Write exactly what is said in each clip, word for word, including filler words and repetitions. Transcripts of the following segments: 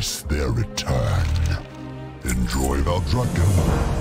face their return. Enjoy Valdrakken.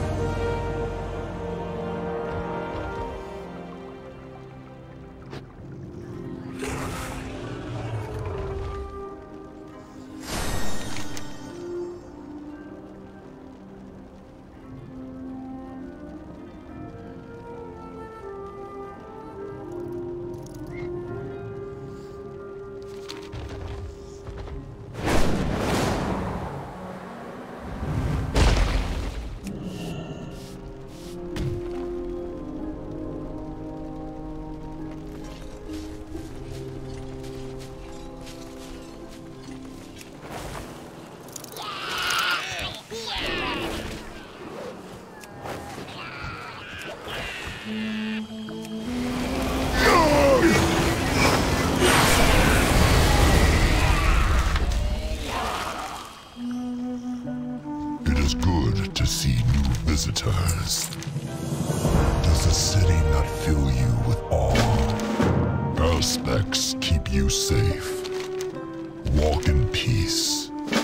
Visitors. Does the city not fill you with awe? Our specs keep you safe. Walk in peace.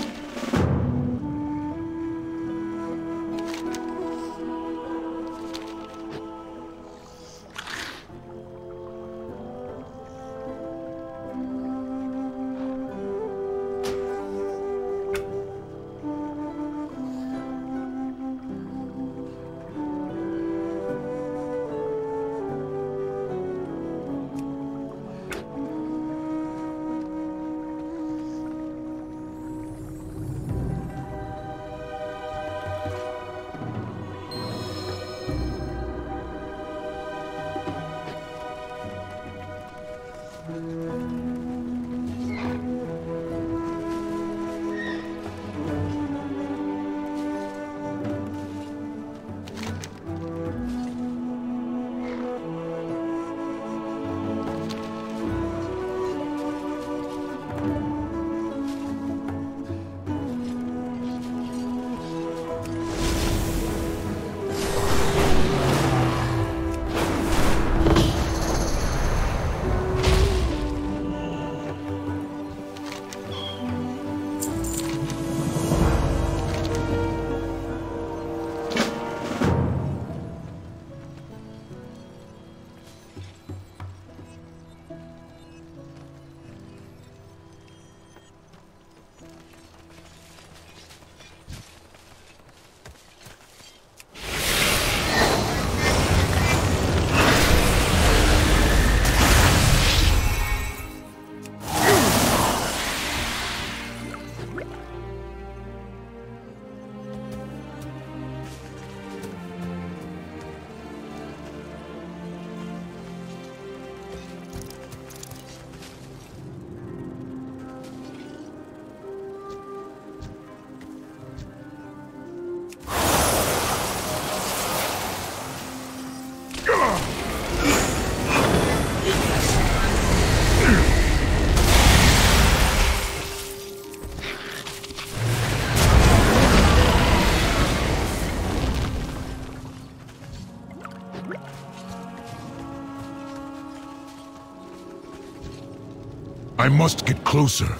I must get closer.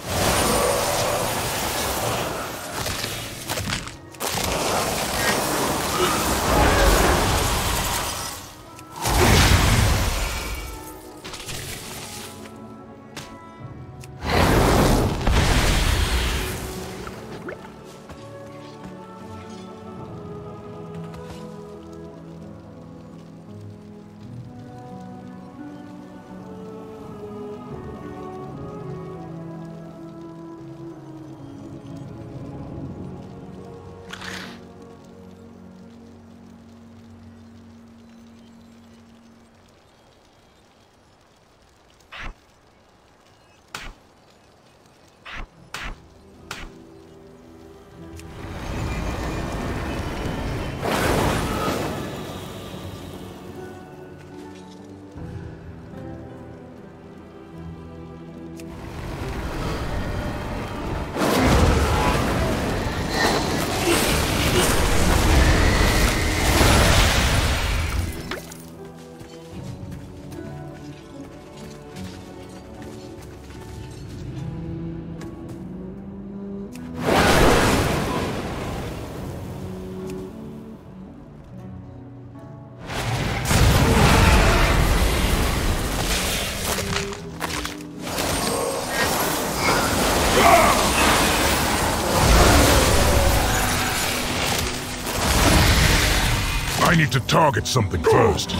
I need to target something first.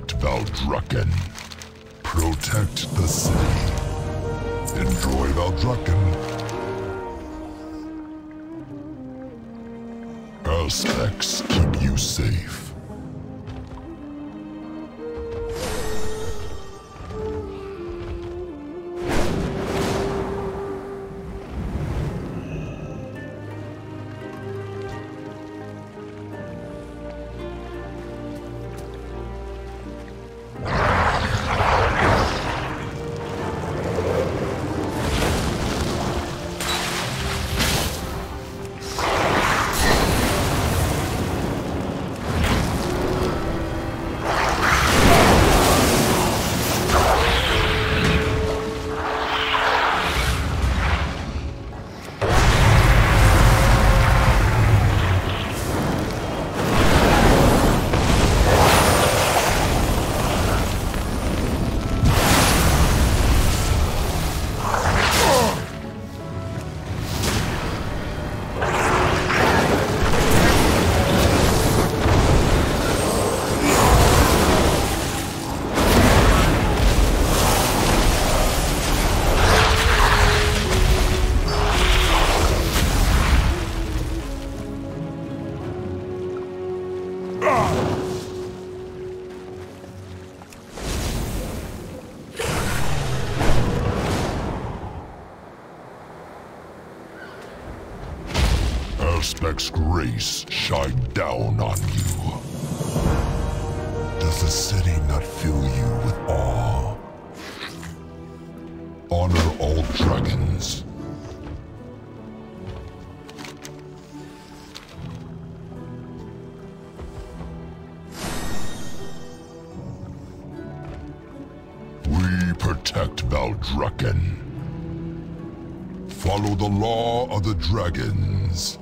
protect Valdrakken. Protect the city. Enjoy Valdrakken. Aspects keep you safe. Aspect's grace shine down on you. Does the city not fill you with awe? Honor all dragons. We protect Valdrakken. Follow the law of the dragons.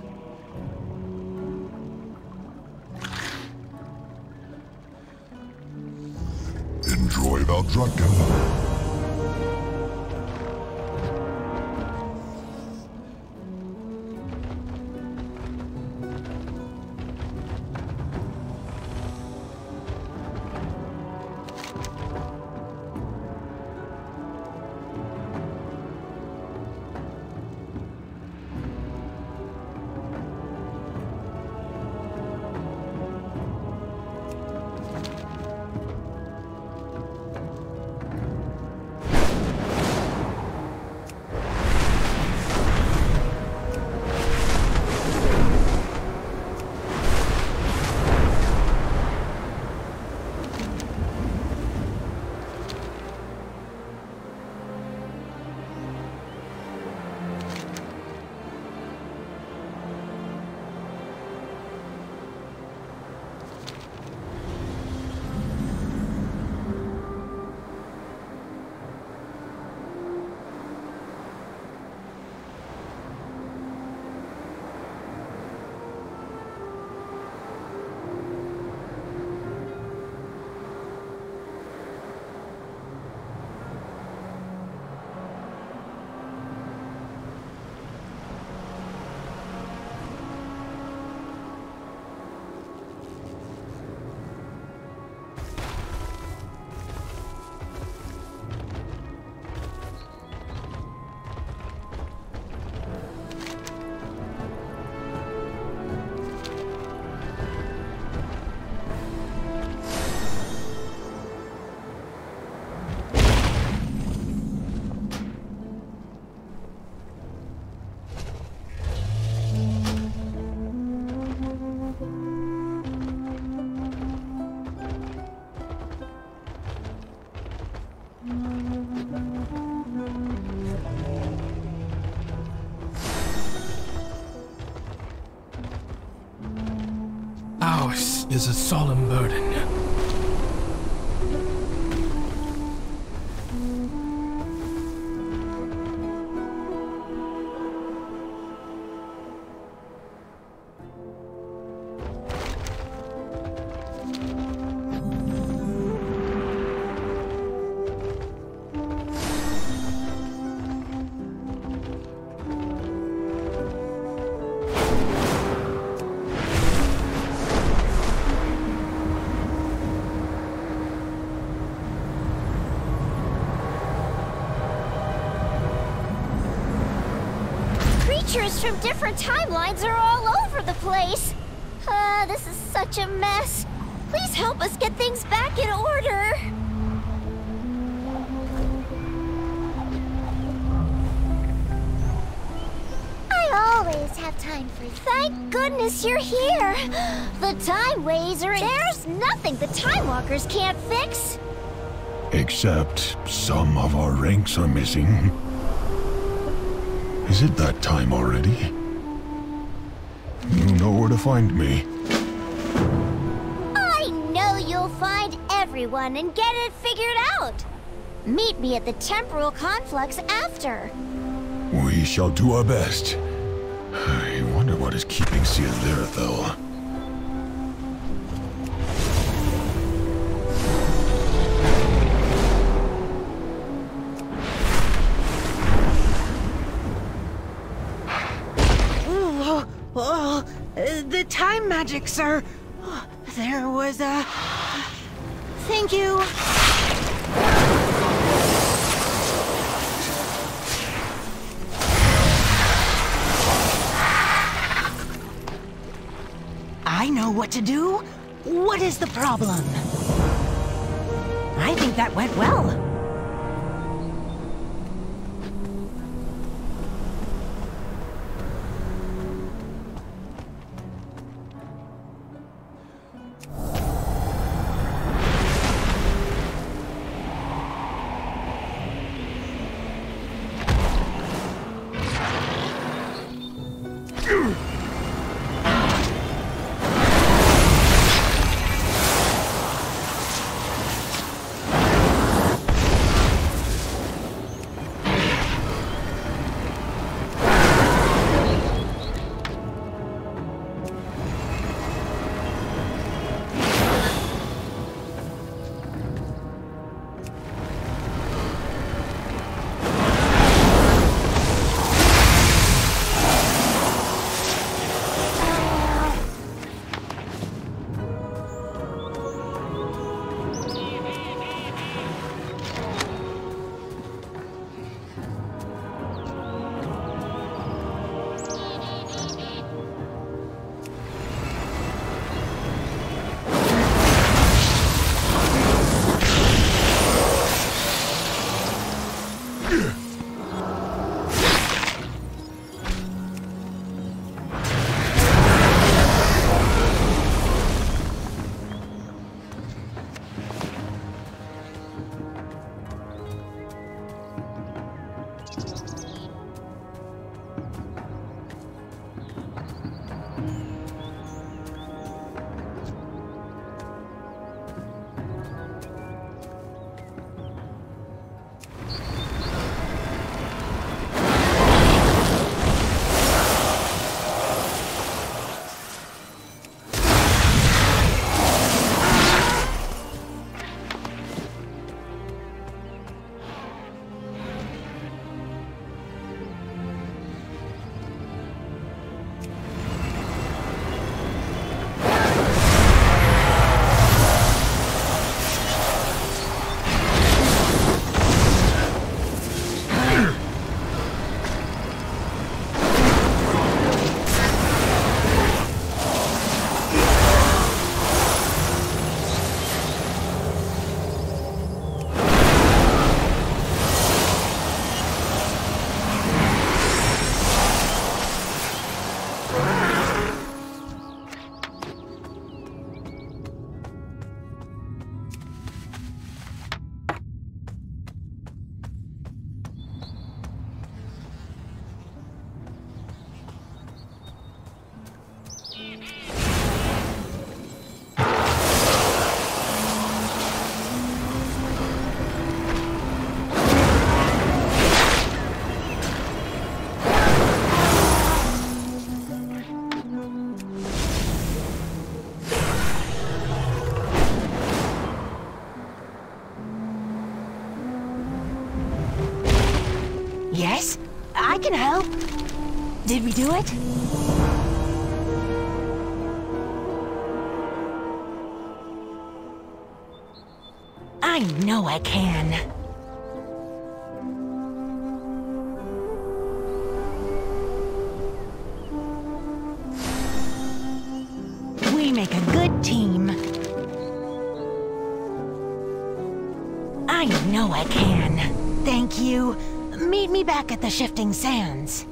Enjoy Valdrakken. Ours is a solemn burden. creatures from different timelines are all over the place. Ah, uh, this is such a mess. Please help us get things back in order. I always have time for you. Thank goodness you're here. The time ways are... There's nothing the Time Walkers can't fix. Except some of our ranks are missing. Is it that time already? You know where to find me. I know you'll find everyone and get it figured out. Meet me at the temporal conflux after. We shall do our best. I wonder what is keeping Seer there, though. Oh, oh, the time magic, sir. There was a... Thank you. I know what to do. What is the problem? I think that went well. Yes, I can help. Did we do it? I know I can. I know I can. Thank you. Meet me back at the Shifting Sands.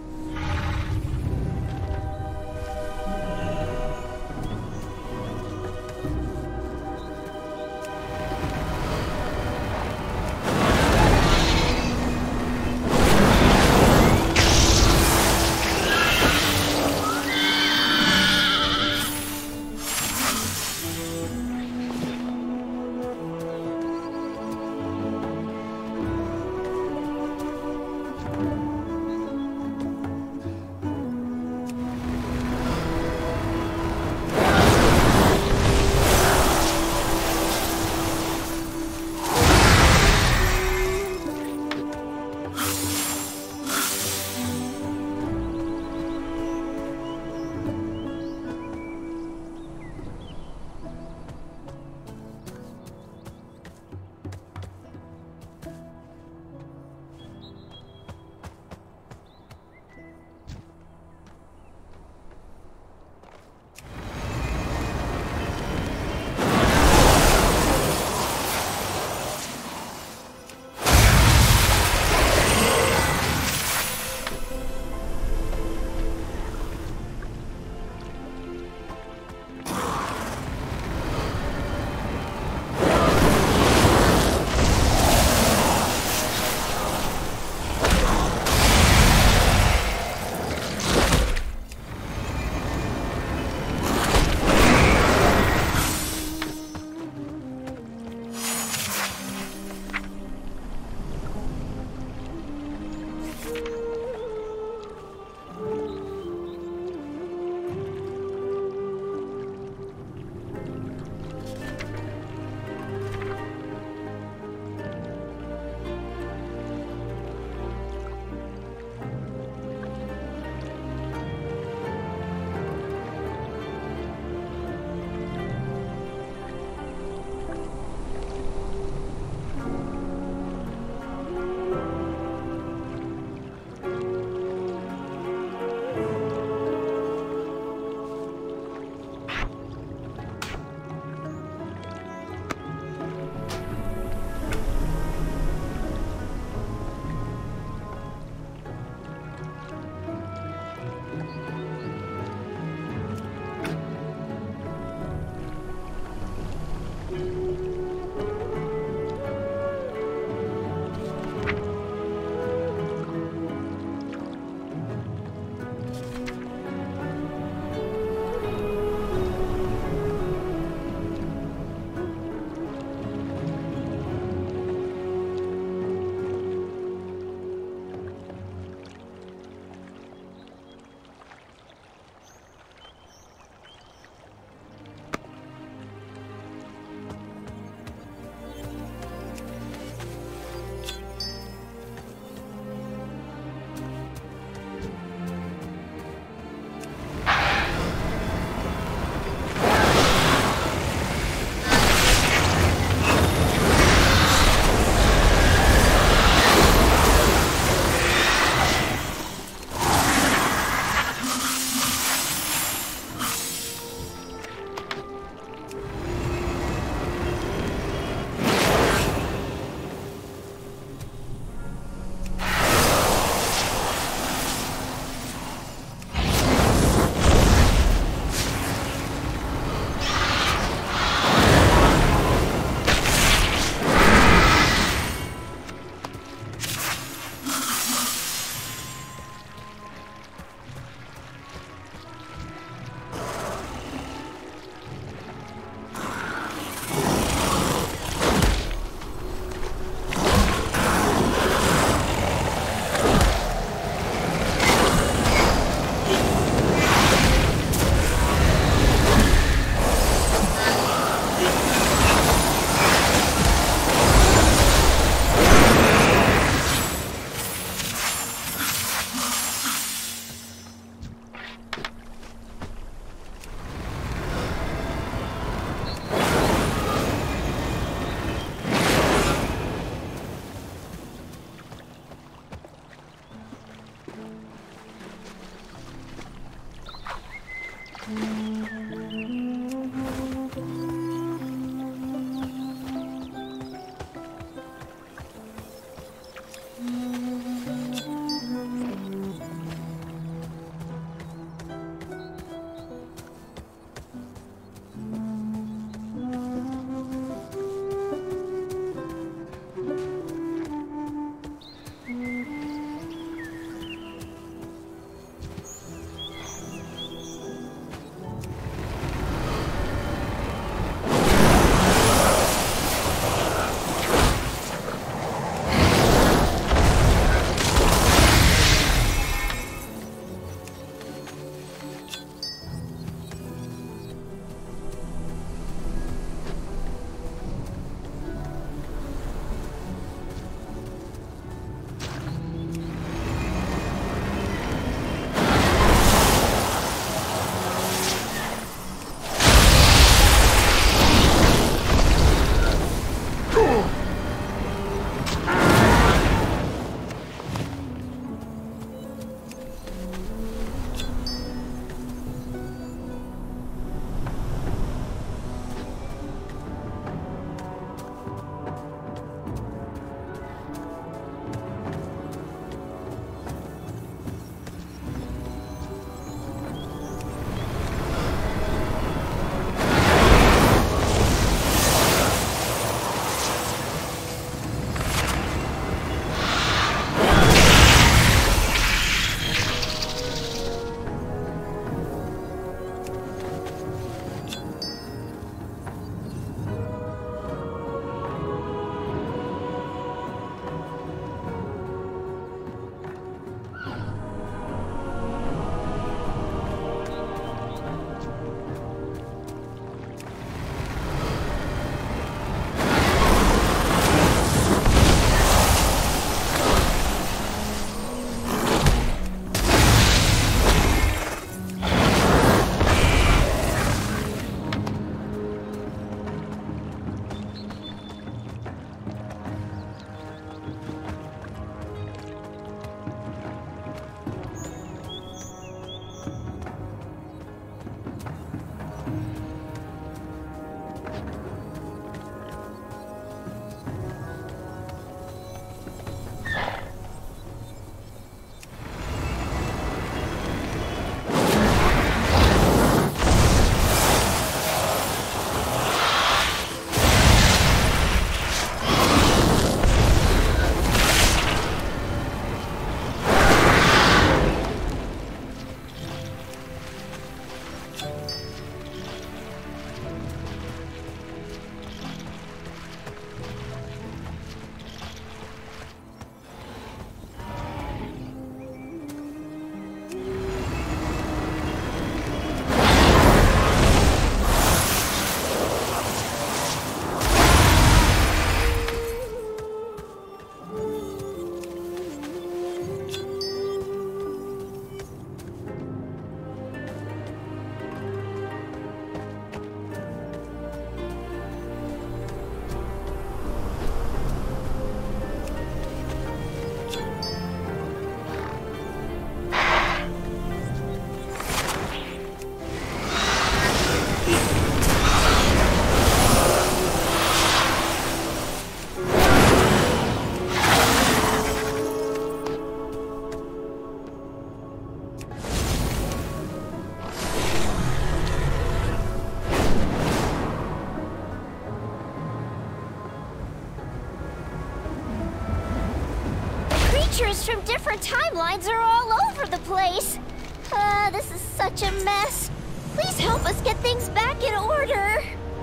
Creatures from different timelines are all over the place. Uh, this is such a mess. Please help us get things back in order.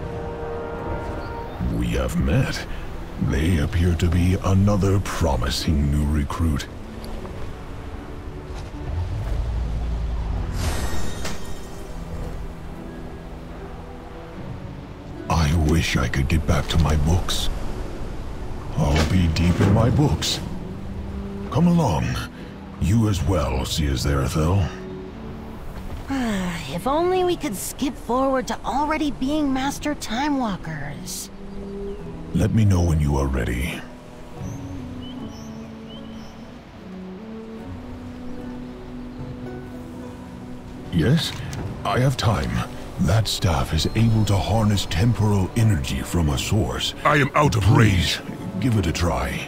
We have met. They appear to be another promising new recruit. I wish I could get back to my books. I'll be deep in my books. Come along. You as well, see as there, Ethel. If only we could skip forward to already being Master Time Walkers. Let me know when you are ready. Yes, I have time. That staff is able to harness temporal energy from a source. I am out of range. Please, give it a try.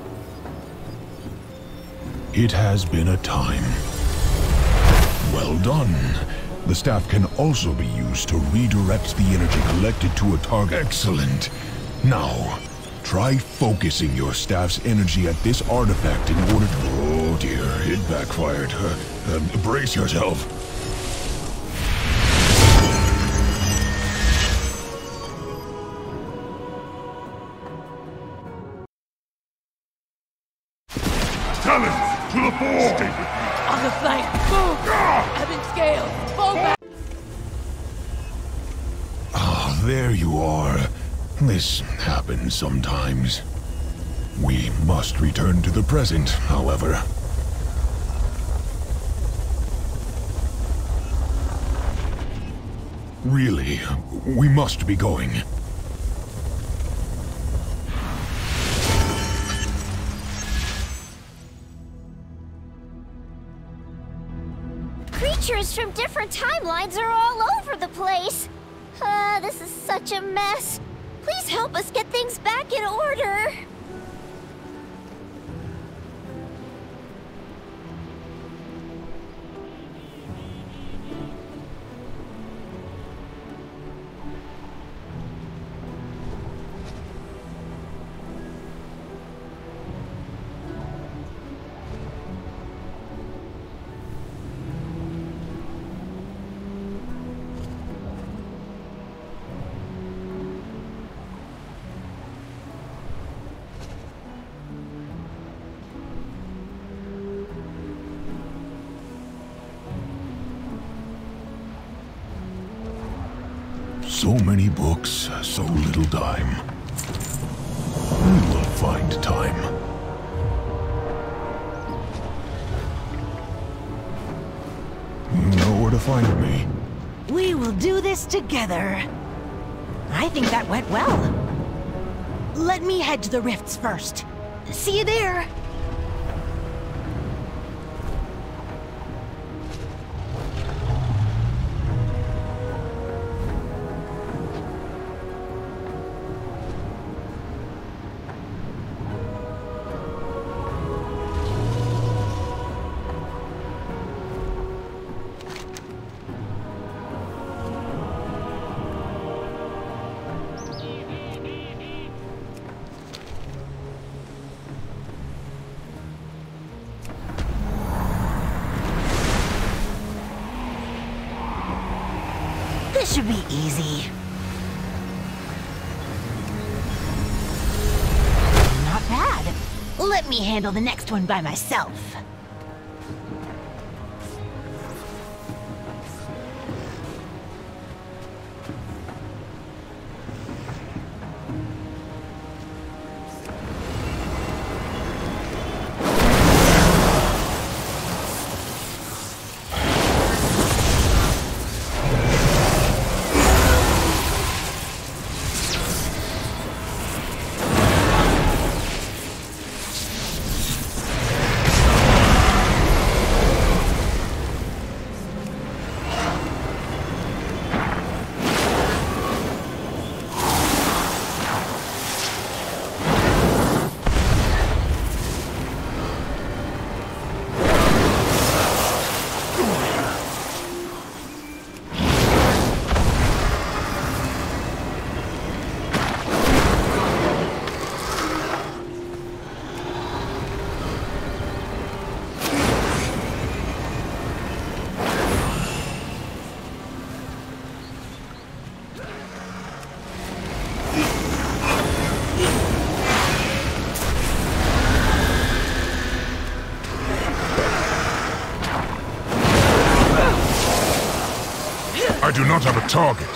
It has been a time. Well done. The staff can also be used to redirect the energy collected to a target. Excellent. Now, try focusing your staff's energy at this artifact in order to... Oh dear, it backfired. Uh, uh, brace yourself. Talons, to the fore! On the flank, move! Having scales, fall back! Ah, there you are. This happens sometimes. We must return to the present, however. Really, we must be going. Creatures from different timelines are all over the place. Uh, this is such a mess. Please help us get things back in order. So many books, so little time. We will find time. You know where to find me. We will do this together. I think that went well. Let me head to the rifts first. See you there. This should be easy. Not bad. Let me handle the next one by myself. do not have a target.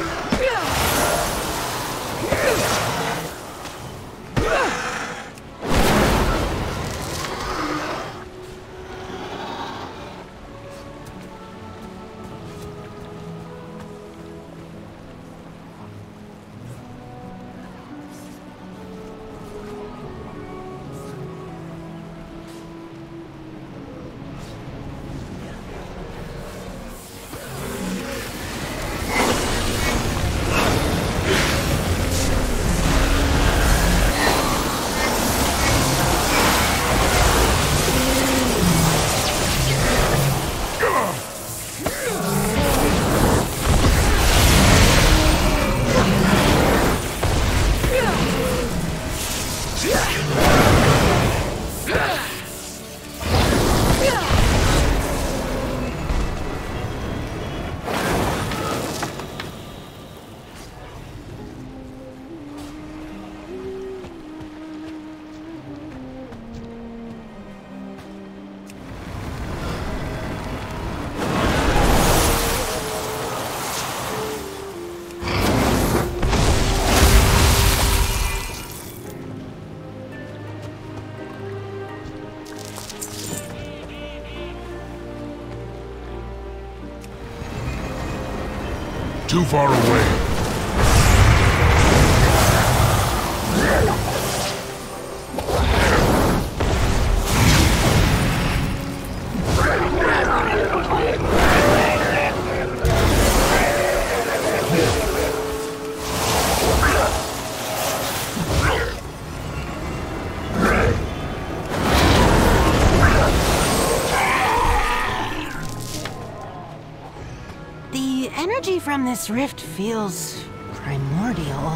Too far away. The energy from this rift feels primordial.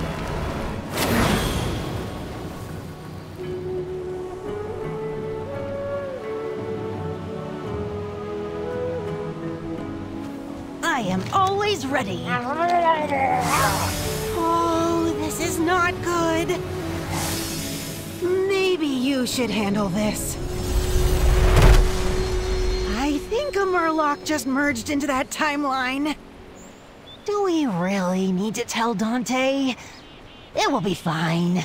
I am always ready. Oh, this is not good. Maybe you should handle this. I think a Murloc just merged into that timeline. Do we really need to tell Dante? It will be fine.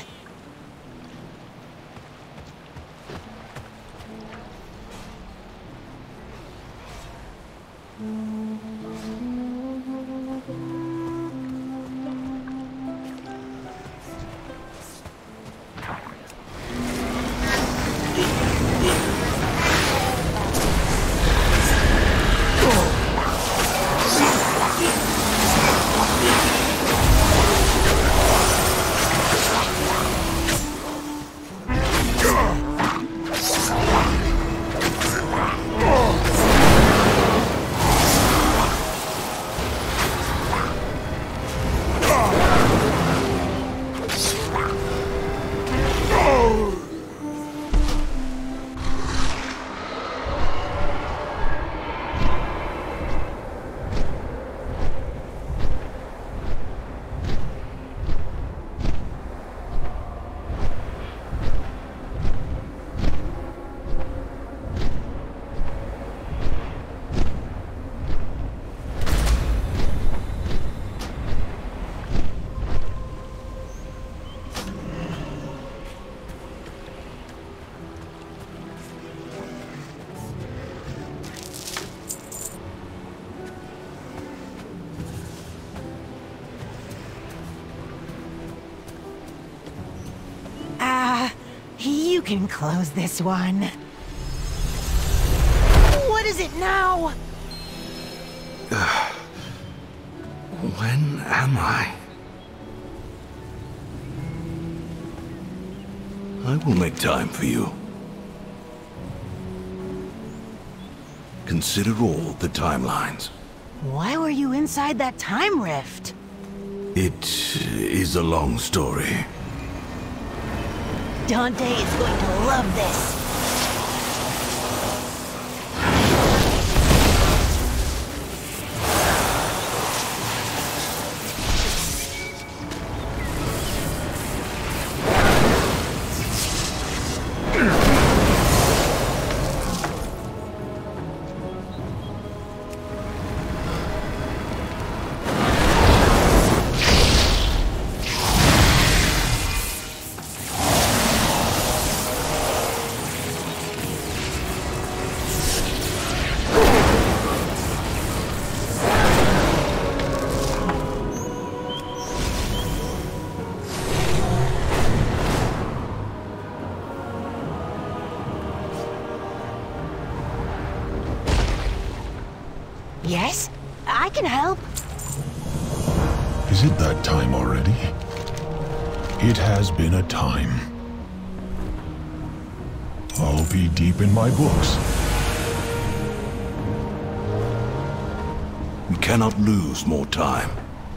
You can close this one. What is it now? When am I? I will make time for you. Consider all the timelines. Why were you inside that time rift? It is a long story. Dante is going to love this. Yes, I can help. Is it that time already? It has been a time. I'll be deep in my books. We cannot lose more time.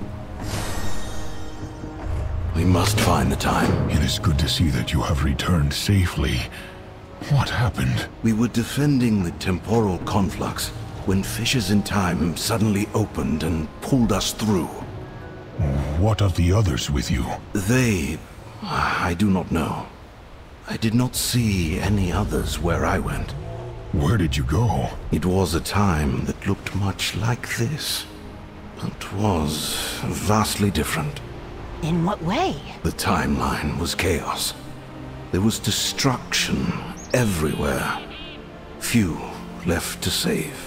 We must find the time. It is good to see that you have returned safely. What happened? We were defending the temporal conflux when fissures in time suddenly opened and pulled us through. What of the others with you? They... I do not know. I did not see any others where I went. Where did you go? It was a time that looked much like this, but was vastly different. In what way? The timeline was chaos. There was destruction everywhere. Few left to save.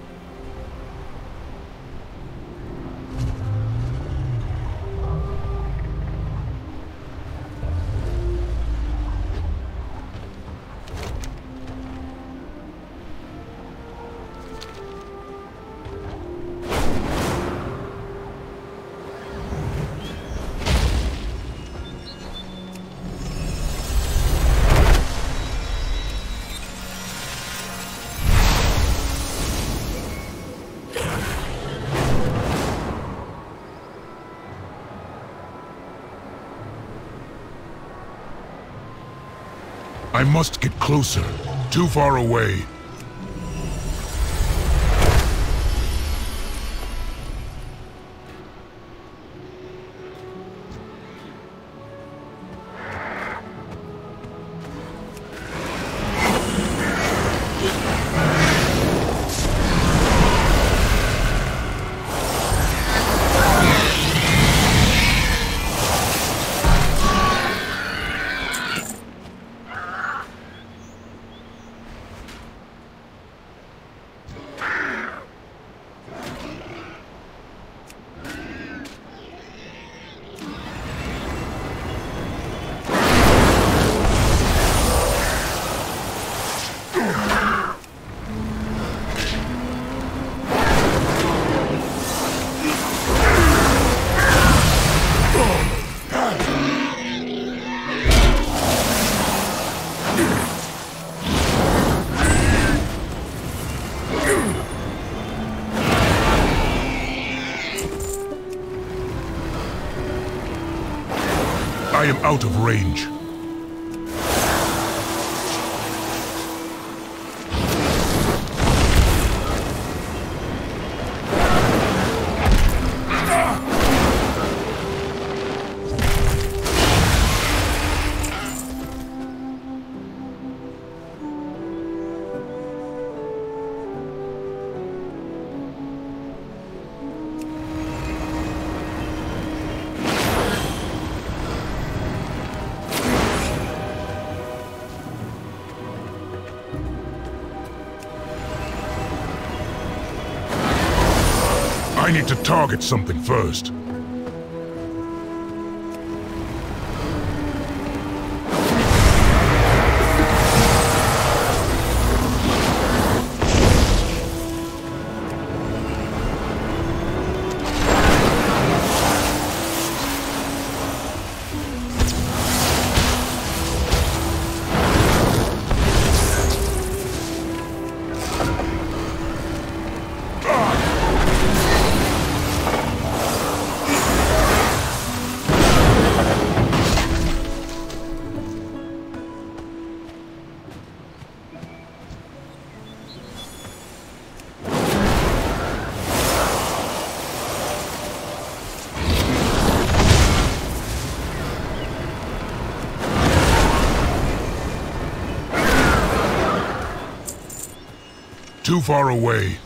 I must get closer. Too far away. I am out of range. I need to target something first. Too far away.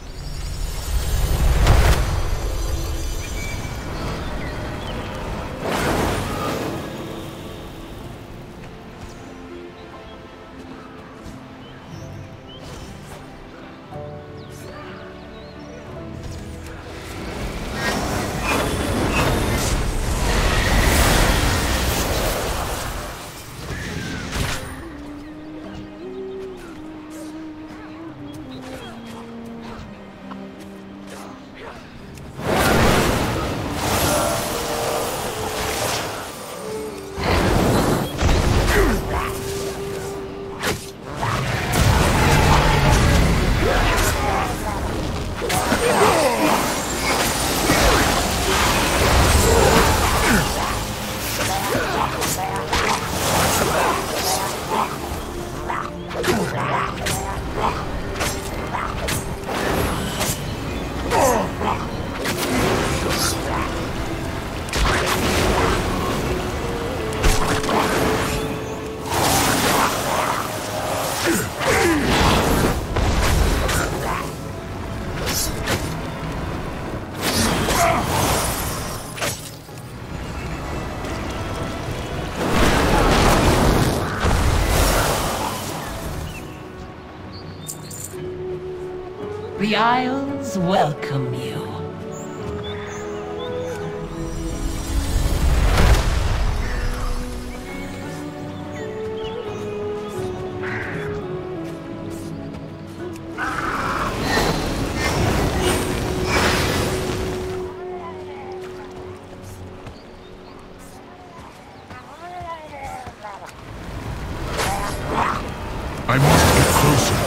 The Isles welcome you. I must get closer.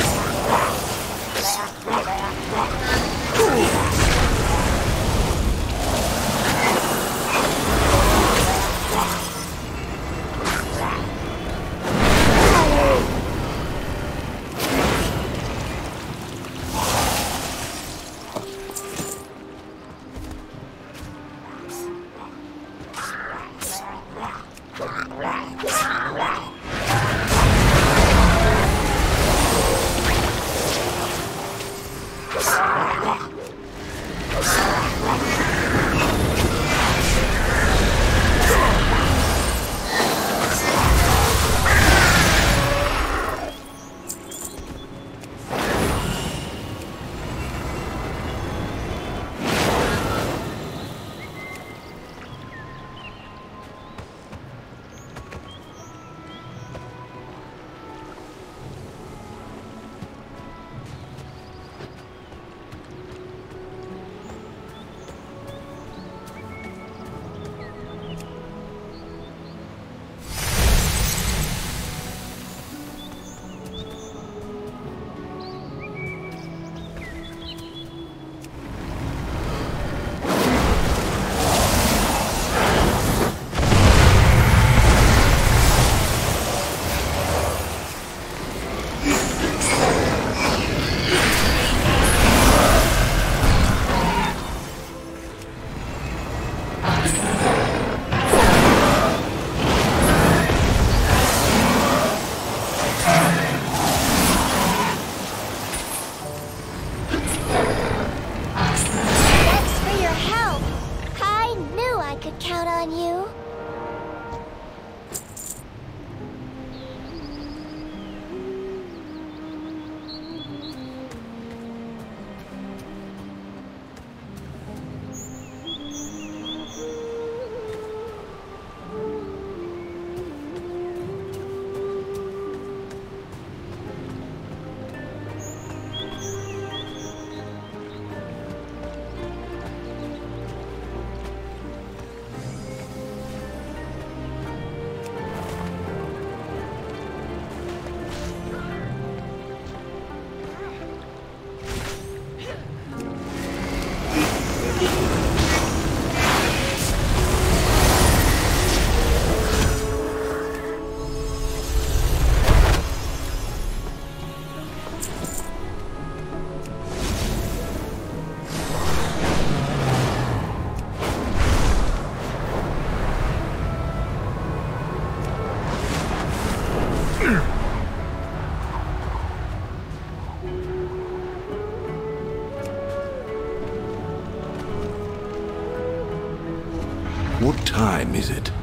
What time is it?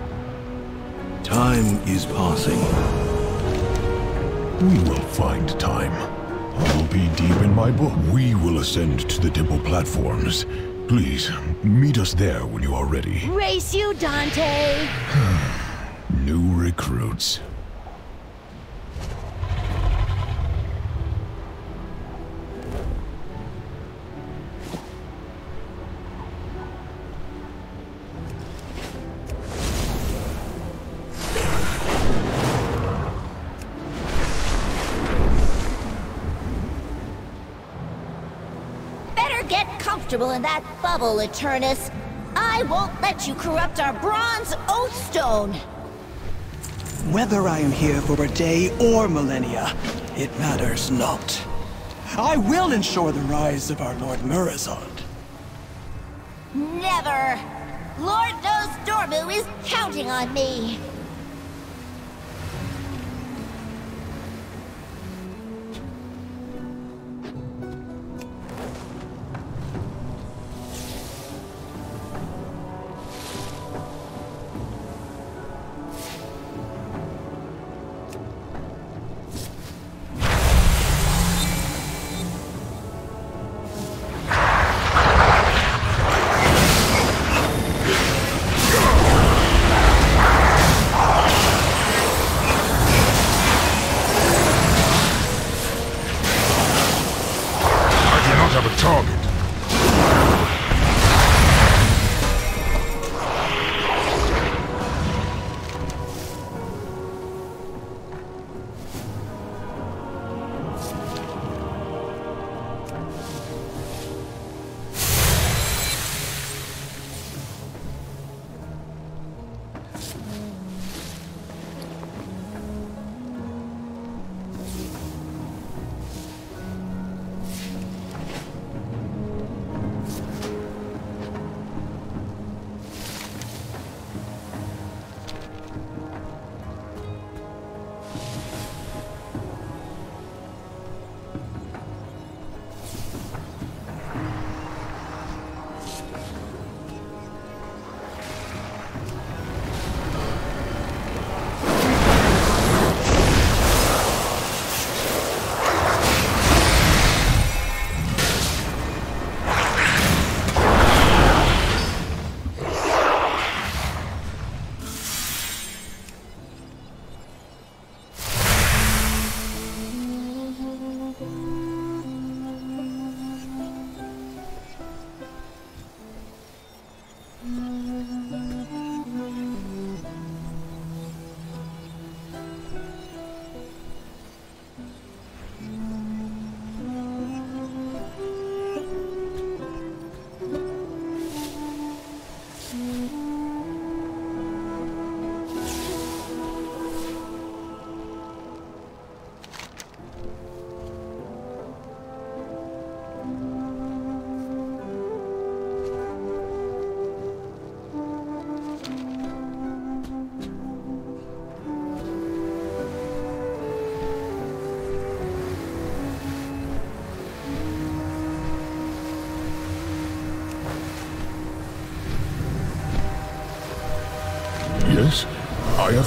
Time is passing. We will find time. I'll be deep in my book. We will ascend to the temple platforms. Please, meet us there when you are ready. Race you, Dante! New recruits. In that bubble, Eternus. I won't let you corrupt our bronze oathstone. Whether I am here for a day or millennia, it matters not. I will ensure the rise of our Lord Murazond. Never. Lord knows Dormu is counting on me.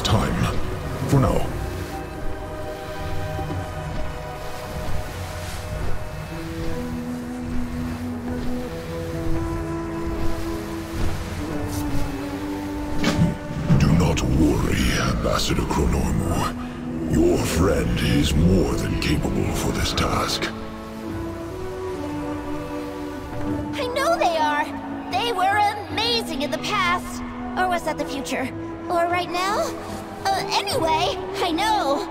time. For now. Do not worry, Ambassador Chronormu. Your friend is more than capable for this task. I know they are! They were amazing in the past! Or was that the future? Or right now? Uh, anyway, I know!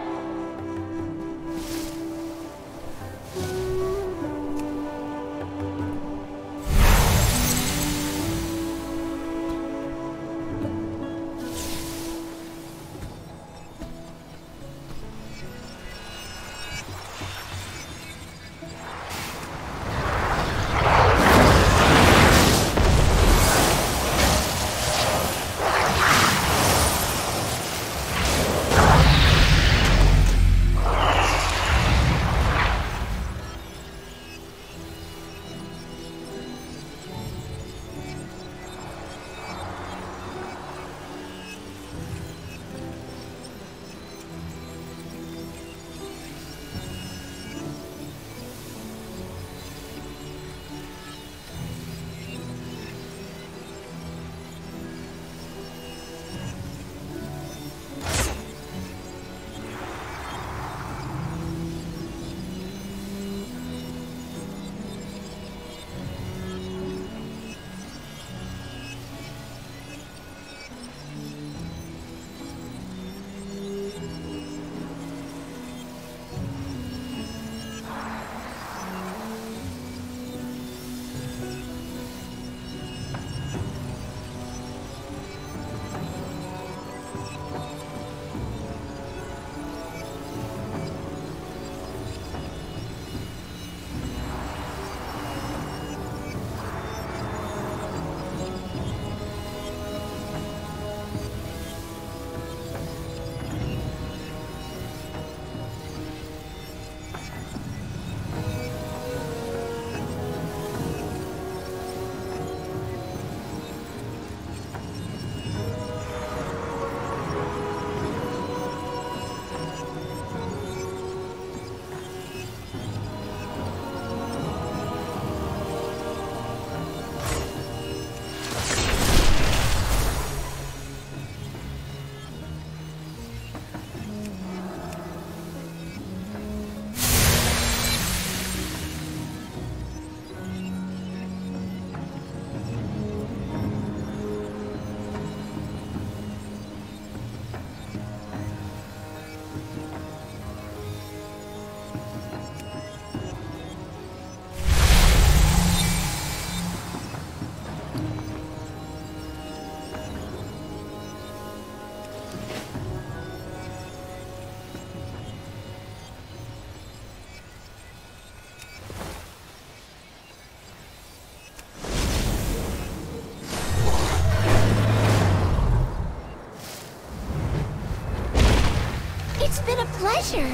It's been a pleasure.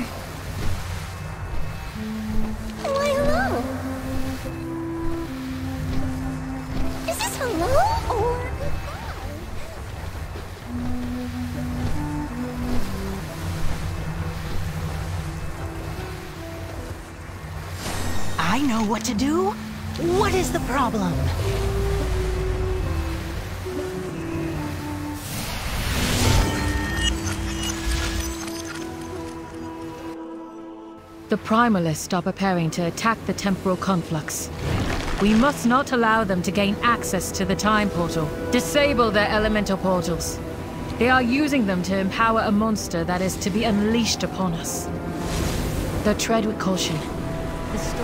Why, hello. Is this hello or goodbye? I know what to do. What is the problem? The Primordials are preparing to attack the temporal conflux. We must not allow them to gain access to the time portal. Disable their elemental portals. They are using them to empower a monster that is to be unleashed upon us. Though tread with caution. The storm...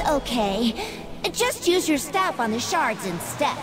okay. Just use your staff on the shards instead.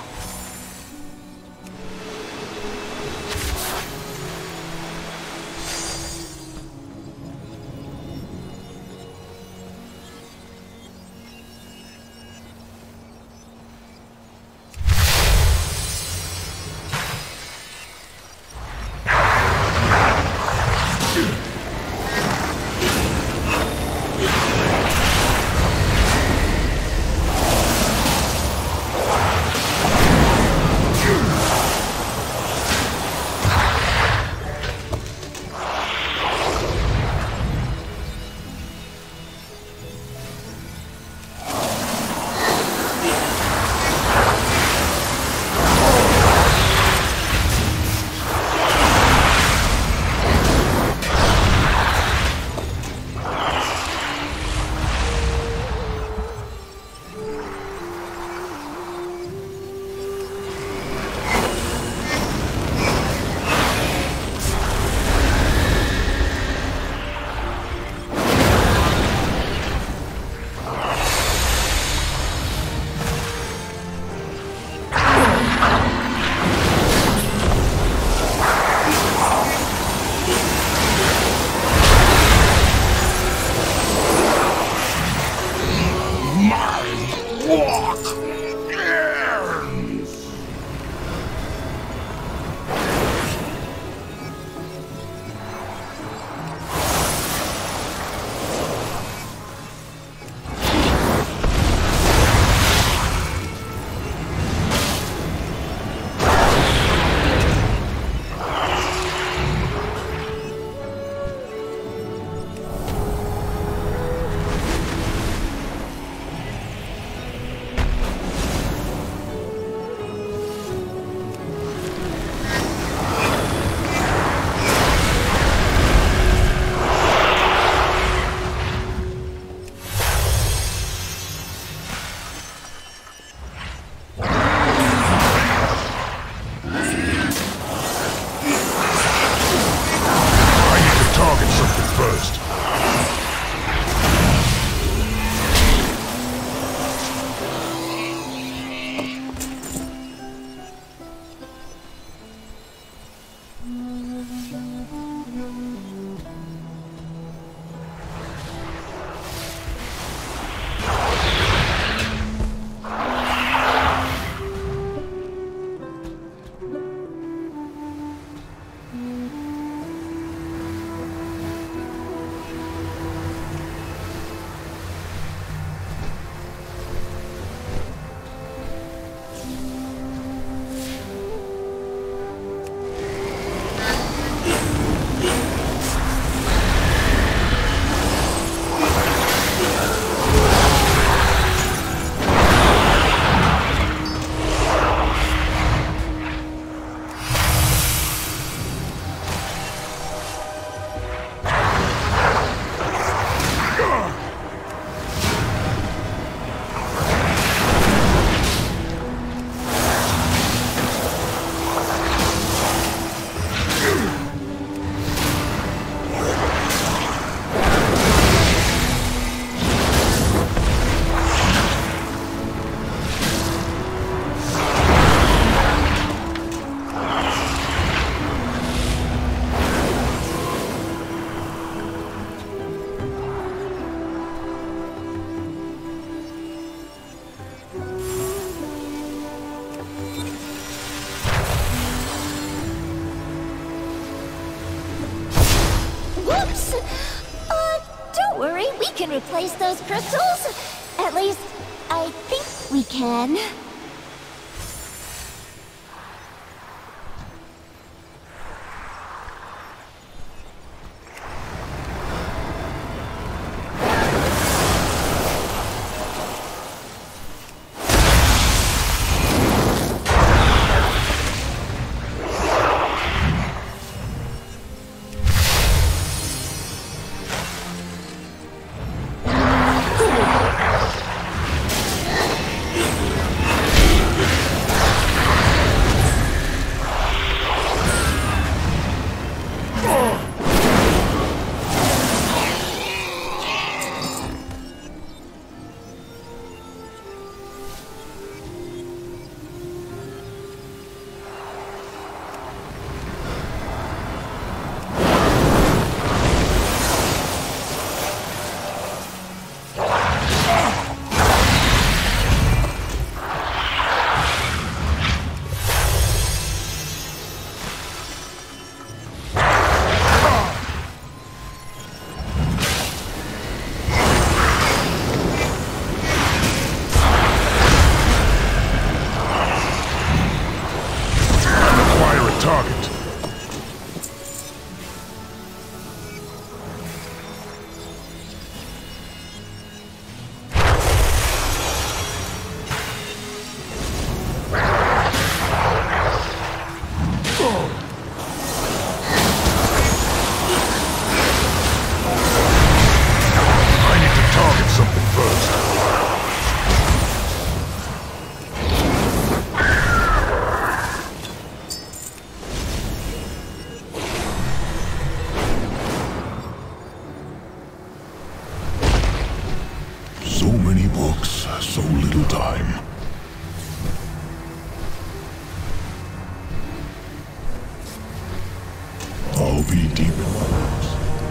can replace those crystals? At least, I think we can. books, so little time. I'll be deep in my books.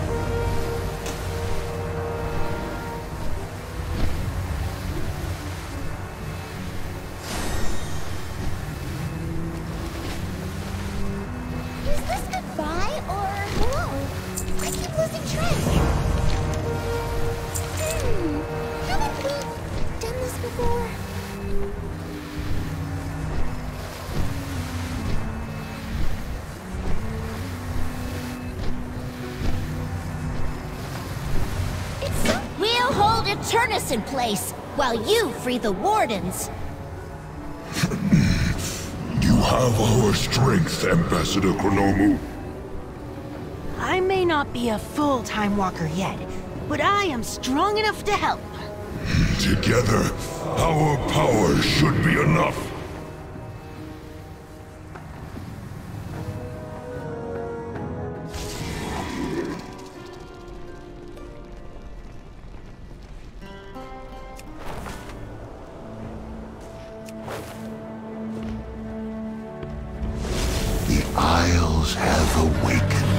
Is this goodbye or hello? I keep losing track. Hmm. Haven't we done this before? We'll hold Eternus in place, while you free the Wardens. You have our strength, Ambassador Chronomu. I may not be a full Time Walker yet, but I am strong enough to help. Together, our power should be enough. The Isles have awakened.